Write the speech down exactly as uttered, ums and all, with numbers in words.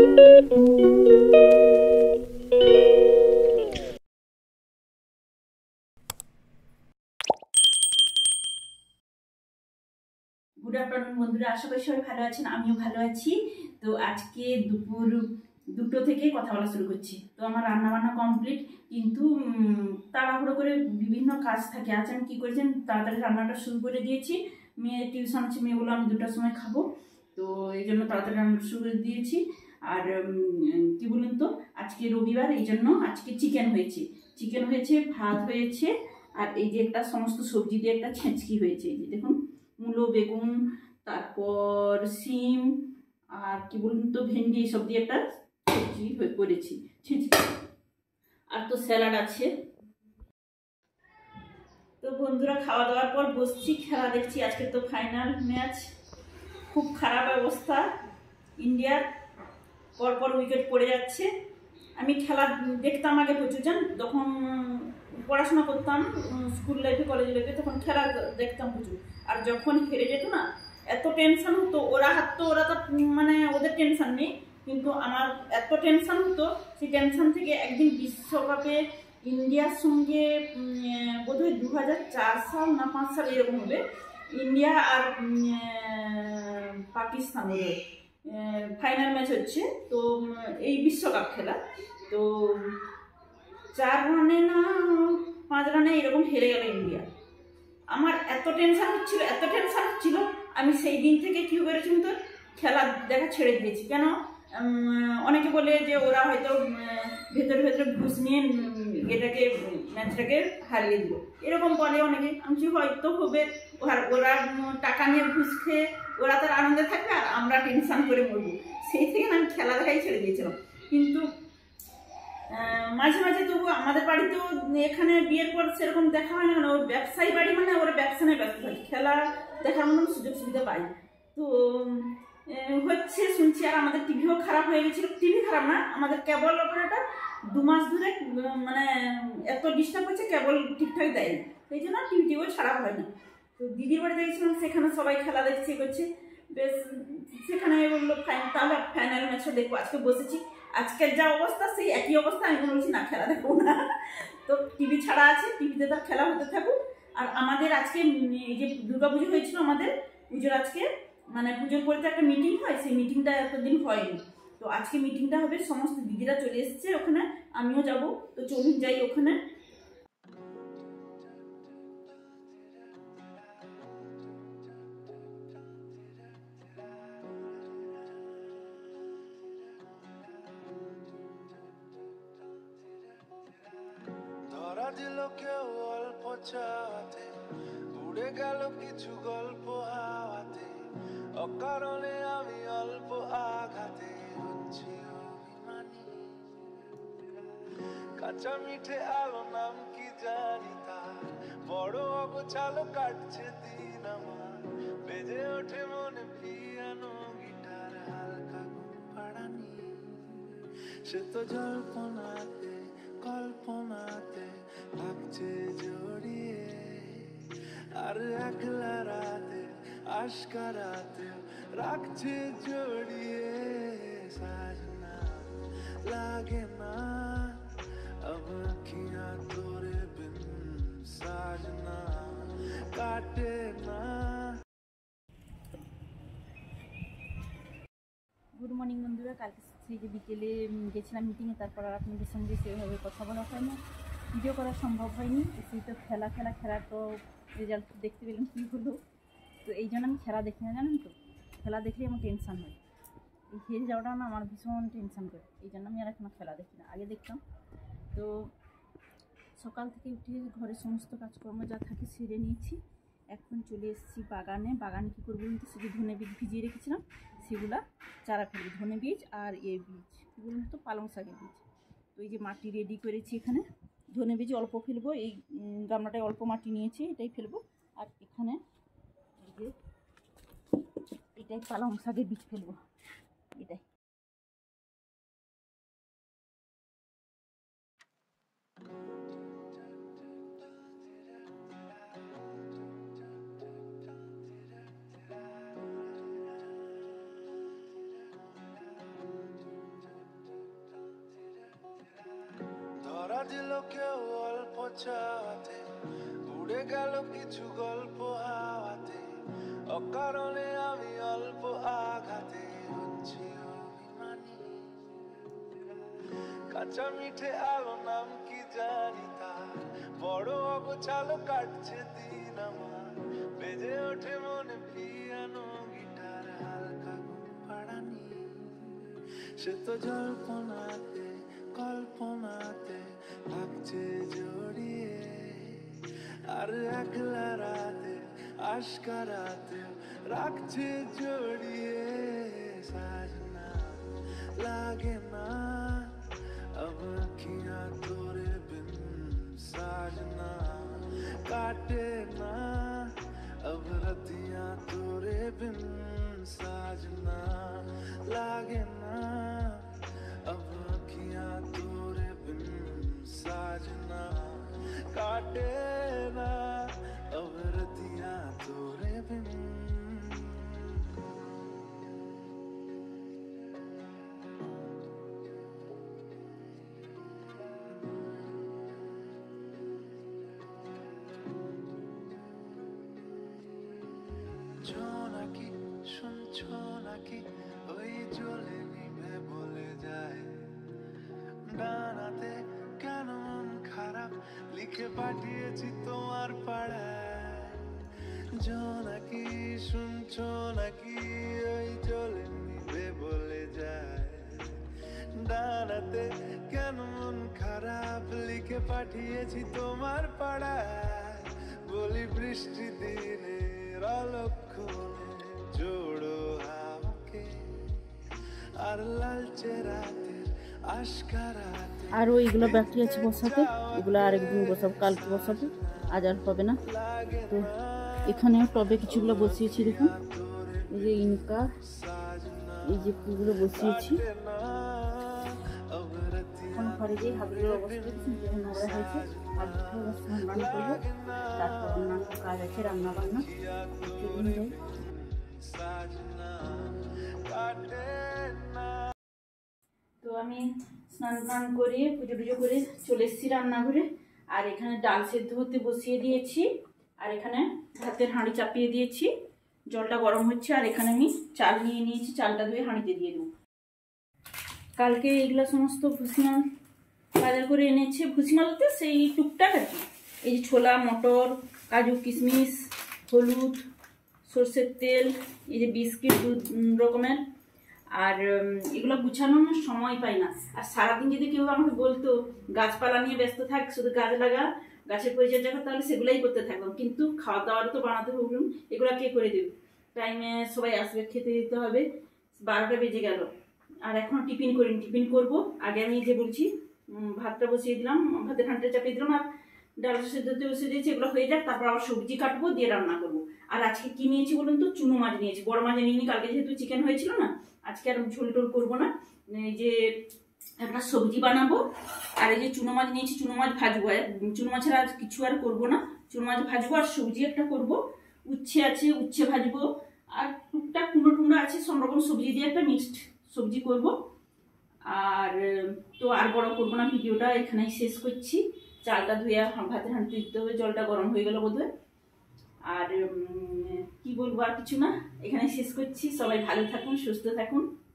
Good afternoon বন্ধুরা, আশা করি সবাই ভালো আছেন। আমিও ভালো আছি। তো আজকে দুপুর দুটো থেকে কথা বলা শুরু করছি। তো আমার রান্না বান্না কমপ্লিট, কিন্তু তাড়াহুড়ো করে বিভিন্ন কাজ থাকে। আজ আমি কী করেছেন, তাড়াতাড়ি রান্নাটা শুরু করে দিয়েছি। মেয়ে টিউশন আছে, মেয়ে বলে আমি দুটার সময় খাবো, তো এই জন্য তাড়াতাড়ি রান্না শুরু করে দিয়েছি। আর কি বলুন তো, আজকে রবিবার, এই জন্য আজকে চিকেন হয়েছে চিকেন হয়েছে ভাত হয়েছে, আর এই যে একটা সমস্ত সবজি দিয়ে একটা ছেঁচকি হয়েছে। এই যে দেখুন, মূলো, বেগুন, তারপর সিম, আর কি বলুন তো ভেন্ডি, এইসব দিয়ে একটা সবজি করেছি ছেঁচকি। আর তো স্যালাড আছে। তো বন্ধুরা, খাওয়া দাওয়ার পর বসছি, খেলা দেখছি। আজকে তো ফাইনাল ম্যাচ, খুব খারাপ অবস্থা ইন্ডিয়ার, পরপর উইকেট পড়ে যাচ্ছে। আমি খেলা দেখতাম আগে প্রচুর, জান, তখন পড়াশোনা করতাম স্কুল লাইফে, কলেজ লাইফে, তখন খেলা দেখতাম প্রচুর। আর যখন হেরে যেত না, এত টেনশন হতো। ওরা হারতো, ওরা তো মানে ওদের টেনশন নেই, কিন্তু আমার এত টেনশন হতো। সেই টেনশন থেকে একদিন বিশ্বকাপে ইন্ডিয়ার সঙ্গে বোধহয় দু হাজার চার সাল না পাঁচ সাল এরকম হবে, ইন্ডিয়া আর পাকিস্তান ফাইনাল ম্যাচ হচ্ছে। তো এই বিশ্বকাপ খেলা, তো চার রানে না পাঁচ রানে এরকম হেরে গেল ইন্ডিয়া। আমার এত টেনশন হচ্ছিল, এত টেনশন হচ্ছিল, আমি সেই দিন থেকে কী করেছি তো, খেলা দেখা ছেড়ে দিয়েছি। কেন, অনেকে বলে যে ওরা হয়তো ভেতরে ভেতরে ঘুষ নিয়ে এটাকে ম্যাচটাকে হারিয়ে দিল, এরকম বলে অনেকে। আমি হয়তো হবে, ওরা টাকা নিয়ে ঘুষ খেয়ে ওরা তার আনন্দে থাকবে, আর আমরা টেনশন করে মরবো। সেই থেকে আমি খেলা দেখাই ছেড়ে দিয়েছিলাম। কিন্তু মাঝে মাঝে তবু আমাদের বাড়িতেও, এখানে বিয়ের পর সেরকম দেখা হয় না, ওর ব্যবসায়ী বাড়ি, মানে ওরা ব্যবসা নিয়ে ব্যস্ত থাকে, খেলা দেখার মতো সুযোগ সুবিধা পাই। তো হচ্ছে শুনছি, আর আমাদের টিভিও খারাপ হয়ে গেছিল। টিভি খারাপ না, আমাদের কেবল অপারেটর দু মাস ধরে মানে এত ডিস্টার্ব হচ্ছে, কেবল ঠিকঠাক দেয়নি, এই জন্য টিভি টিভিও খারাপ হয়নি। তো দিদির বাড়িতে গেছিলাম, সেখানে সবাই খেলা দেখছে করছে, বেশ। সেখানে বললো ফাইন, তাহলে ফাইনাল ম্যাচও দেখবো। আজকে বসেছি, আজকের যা অবস্থা সেই একই অবস্থা। আমি বলছি না, খেলা দেখবো না। তো টিভি ছাড়া আছে, টিভিতে তার খেলা হতে থাকুক। আর আমাদের আজকে এই যে দুর্গা পুজো হয়েছিল, আমাদের পুজোর আজকে মানে পুজোর পরে তো একটা মিটিং হয়, সেই মিটিংটা এতদিন হয়নি। তো আজকে মিটিংটা হবে, সমস্ত দিদিরা চলে এসছে ওখানে, আমিও যাব। তো চলুন যাই ওখানে। দিল কেউ অল্প চাওয়াতে, উড়ে গেল কিছু গল্প হাওয়াতে, অকারণে আমি অল্প আঘাতে হচ্ছি অভিমানী। কাঁচা মিঠে আলো নাম কি জানি তার, বড় অগোছালো কাটছে দিন আমার, বেজে ওঠে মনে পিয়ানো গিটার, হালকা ঘুম পাড়ানি। সে তো জল্পনাতে কল্পনাতে লাগছে জড়িয়ে, আর একলা রাতে আশকারাতে রাখছে জড়িয়ে। সাজনা লাগে না अब अखियां तोरे बिन, साजना काटे ना। গুড মর্নিং বন্ধুরা, কালকে সেই যে বিকেলে গেছিলাম মিটিংয়ে, তারপর আর আপনাদের সঙ্গে সেভাবে কথা বলা হয় না, ভিডিও করা সম্ভব হয়নি। সেই তো খেলা খেলা খেলার তো রেজাল্ট দেখতে পেলাম কী হলো। তো এই জন্য আমি খেলা দেখি না, জানেন তো, খেলা দেখলেই আমার টেনশান হয়। এই হেরে যাওয়াটা না আমার ভীষণ টেনশান করে, এই জন্য আমি আর এখন খেলা দেখি না, আগে দেখতাম। তো সকাল থেকে উঠে ঘরের সমস্ত কাজকর্ম যা থাকে সেরে নিয়েছি। এখন চলে এসেছি বাগানে। বাগানে কী করবো বলুন তো, শুধু ধনে বীজ ভিজিয়ে রেখেছিলাম, সেগুলা চারা ফেলবো। ধনে বীজ আর এ বীজ কী বলুন তো, পালং শাকের বীজ। তো এই যে মাটি রেডি করেছি, এখানে ধনে বীজ অল্প ফেলবো, এই গামলাটায় অল্প মাটি নিয়েছি, এটাই ফেলবো। আর এখানে এই যে এটাই পালং শাকের বীজ ফেলবো, এটাই। দিল কেউ অল্প চাওয়াতে, উড়ে গেল কিছু গল্প হাওয়াতে, অকারণে আমি অল্প আঘাতে হচ্ছি অভিমানী। কাঁচা মিঠে আলো নাম কি জানি তার, বড় অগোছালো কাটছে দিন আমার, বেজে ওঠে মনে পিয়ানো গিটার হালকা ঘুম পাড়ানি। সে তো জল্পনাতে কল্পনাতে থাকছে জড়িয়ে, আর একলা রাতে আশকারাতে রাখছে জড়িয়ে। সাজনা लागे ना अब अखियां तोरे बिन, साजना काटे ना अब रतियां तोरे बिन, साजना लागे ना अब अखियां तोरे बिन, साजना काटे ना अब रतियां तोरे बिन। নাকি শুনছো নাকি ওই জ্বলে নিভে বলে যায়, ডানাতে কেন মন খারাপ লিখে পাঠিয়েছি তোমার পাড়ায়। জোনাকি শুনছো নাকি ওই জ্বলে নিভে বলে যায়, ডানাতে কেন মন খারাপ লিখে পাঠিয়েছি তোমার পাড়ায়। বলি বৃষ্টি দিনে অলক্ষণে জোড়ো হাওয়াকে, আর লালচে রাতের আশকারাতে। আর ওইগুলো বাকি আছে বসাতে, এগুলো আরেকদিন বসাবো, কালকে বসাবো, আজ আর হবে না। তো এখানে টবে কিছুগুলো বসিয়েছি, দেখুন এই যে ইনকা, এই যে ফুলগুলো বসিয়েছি। এখন ঘরে যে হাতগুলোর অবস্থা নোংরা হয়েছে, হাতগুলো স্নান করবো, তারপর অন্যান্য কাজ আছে রান্না বান্না। তো আমি স্নান টান করে পুজো টুজো করে চলে এসেছি রান্নাঘরে। আর এখানে ডাল সেদ্ধ হতে বসিয়ে দিয়েছি, আর এখানে ভাতের হাঁড়ি চাপিয়ে দিয়েছি, জলটা গরম হচ্ছে। আর এখানে আমি চাল নিয়ে নিয়েছি, চালটা ধুয়ে হাঁড়িতে দিয়ে দেবো। কালকে এইগুলো সমস্ত ভুসিমাল বাজার করে এনেছে, ভুসিমালতে সেই টুকটাক আর কি, এই যে ছোলা, মটর, কাজু, কিশমিশ, হলুদ, সর্ষের তেল, এই যে বিস্কিট দু রকমের। আর এগুলো গুছানোর সময় পাই না। আর সারাদিন যদি কেউ আমাকে বলতো গাছপালা নিয়ে ব্যস্ত থাক, শুধু গাছ লাগা, গাছের পরিচর্যা কর, তাহলে সেগুলাই করতে থাকলাম। কিন্তু খাওয়া দাওয়ারও তো বানাতে হবে, এগুলো কে করে দেবে? টাইমে সবাই আসবে, খেতে দিতে হবে। বারোটা বেজে গেল, আর এখন টিফিন করিনি, টিফিন করব। আগে আমি যে বলছি ভাতটা বসিয়ে দিলাম, ভাতের হাঁড়িটা চাপিয়ে দিলাম, আর ডালটা সেদ্ধতে বসিয়ে দিয়েছি। এগুলো হয়ে যাক, তারপর আবার সবজি কাটবো, দিয়ে রান্না করবো। আর আজকে কি নিয়েছি বলুন তো? চুনো মাছ নিয়েছি, বড় মাছ নিইনি, কালকে যেহেতু চিকেন হয়েছিল না। আজকে আর ঝোল টোল করবো না, এই যে একটা সবজি বানাবো। আর এই যে চুনো মাছ নিয়েছি, চুনো মাছ ভাজবো। চুনো মাছের আর কিছু আর করবো না, চুনো মাছ ভাজবো আর সবজি একটা করবো। উচ্ছে আছে, উচ্ছে ভাজবো। আর টুকটাক কুমড়ো টুমড়ো আছে, সব রকম সবজি দিয়ে একটা মিক্সড সবজি করব। আর তো আর বড় করবো না, ভিডিওটা এখানেই শেষ করছি। চালটা ধুয়ে ভাতের হাঁড়িতে দিতে হবে, জলটা গরম হয়ে গেল বোধহয়। আর কি বলবো, আর কিছু না, এখানে শেষ করছি। সবাই ভালো থাকুন, সুস্থ থাকুন।